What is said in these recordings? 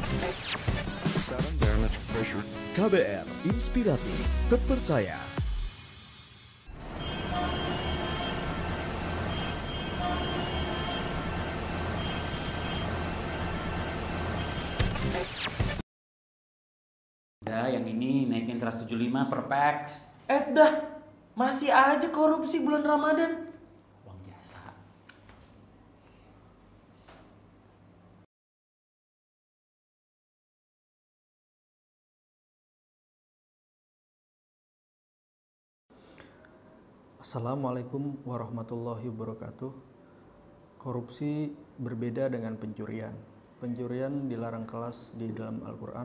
KBR Inspiratif, terpercaya. Udah, yang ini naikin 175 per pax. Dah, masih aja korupsi bulan Ramadan. Uang jasa. Assalamualaikum warahmatullahi wabarakatuh. Korupsi berbeda dengan pencurian. Pencurian dilarang keras di dalam Al-Quran.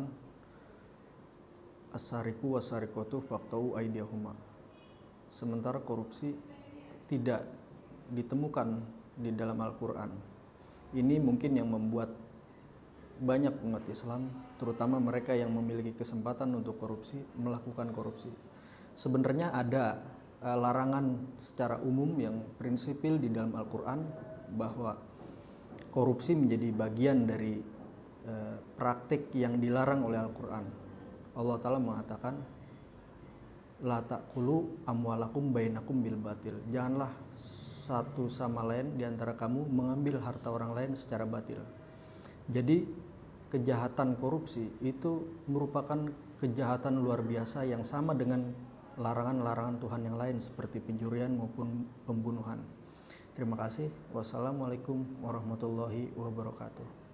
As-sariku was-sarikotu faqta'u aydiyahuma. Sementara korupsi tidak ditemukan di dalam Al-Quran. Ini mungkin yang membuat banyak umat Islam, terutama mereka yang memiliki kesempatan untuk korupsi, melakukan korupsi. Sebenarnya ada larangan secara umum yang prinsipil di dalam Al-Quran bahwa korupsi menjadi bagian dari praktik yang dilarang oleh Al-Quran. Allah Ta'ala mengatakan, la ta'kulu amwalakum bainakum bil batil. Janganlah satu sama lain di antara kamu mengambil harta orang lain secara batil. Jadi kejahatan korupsi itu merupakan kejahatan luar biasa yang sama dengan larangan-larangan Tuhan yang lain seperti pencurian maupun pembunuhan. Terima kasih. Wassalamualaikum warahmatullahi wabarakatuh.